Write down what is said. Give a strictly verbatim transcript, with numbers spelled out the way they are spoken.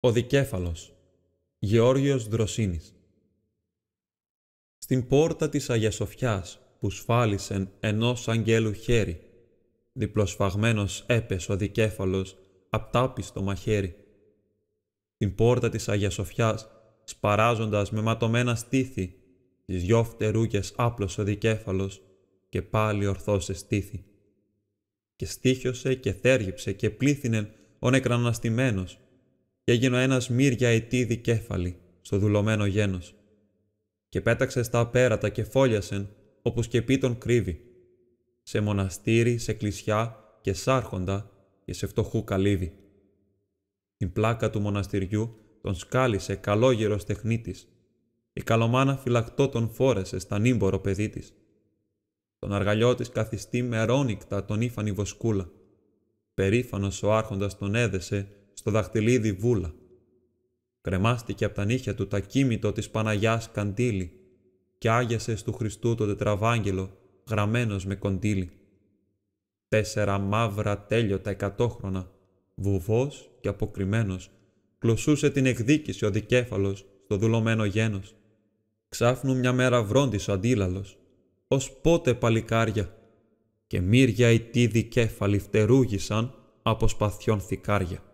Ο Δικέφαλος, Γεώργιος Δροσίνης. Στην πόρτα της Αγίας Σοφιάς, που σφάλισεν ενός αγγέλου χέρι, διπλοσφαγμένος έπες ο Δικέφαλος απ' τάπιστο μαχαίρι. Στην πόρτα της Αγίας Σοφιάς, σπαράζοντας με ματωμένα στήθη, τις δυο φτερούγες άπλωσε ο Δικέφαλος και πάλι ορθώς εστήθη. Και στήχιωσε και θέργυψε και πλήθυνεν ο νεκραναστημένος, και έγινε ένας μύρια αητή δικέφαλη στο δουλωμένο γένος. Και πέταξε στα απέρατα και φόλιασεν, όπου σκεπή τον κρύβει, σε μοναστήρι, σε εκκλησιά και σ' άρχοντα και σε φτωχού καλύβι. Την πλάκα του μοναστηριού τον σκάλισε καλόγερος τεχνίτης, η καλομάνα φυλακτό τον φόρεσε στα νύμπορο παιδί της. Τον αργαλιό της καθιστή μερόνικτα τον ύφανη βοσκούλα, περήφανος ο άρχοντας τον έδεσε στο δαχτυλίδι βούλα. Κρεμάστηκε απ' τα νύχια του τα κοίμητο της Παναγιάς καντήλι κι άγιασε στου Χριστού το τετραβάγγελο γραμμένος με κοντήλι. Τέσσερα μαύρα τέλειωτα εκατόχρονα, βουβός και αποκριμένος, κλωσούσε την εκδίκηση ο Δικέφαλος στο δουλωμένο γένος. Ξάφνου μια μέρα βρόντισε ο αντίλαλος, ως πότε παλικάρια, και μύρια αητή δικέφαλοι φτερούγησαν από σπαθιών θικάρια.